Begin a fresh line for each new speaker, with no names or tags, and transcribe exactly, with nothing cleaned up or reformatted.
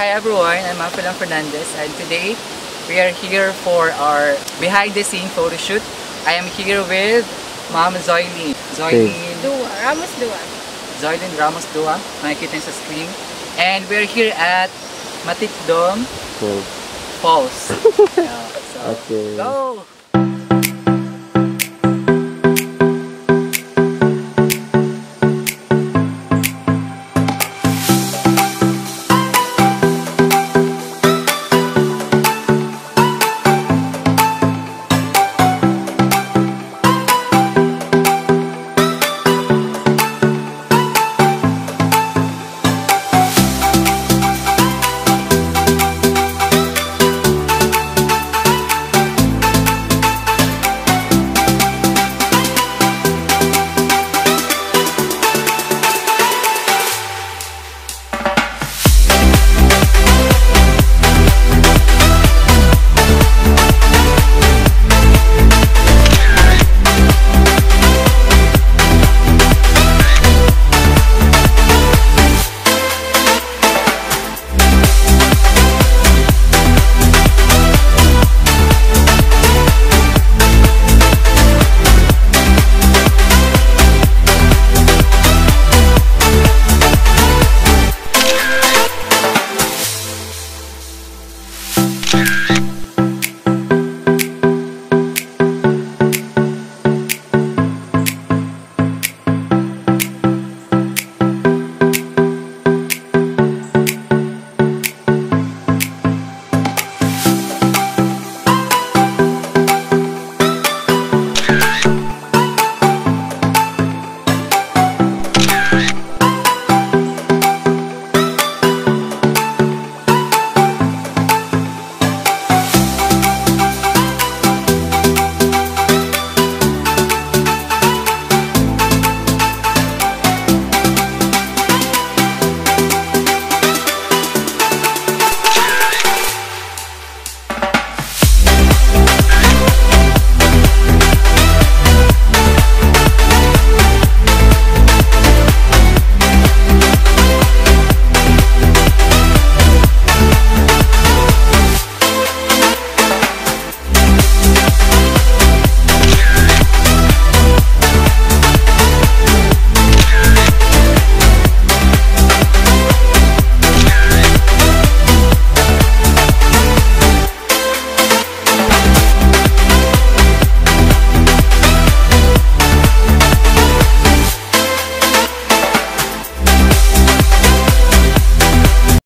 hi everyone, I'm Aphelang Fernandez, and today we are here for our behind the scene photo shoot. I am here with Ma'am Zhoileen. Zhoileen
Dua, Ramos Dua.
Zhoileen Ramos Dua, makikita niyo sa screen. And we're here at Matikdong
Cool.
Falls. Yeah, so,
Okay.
go!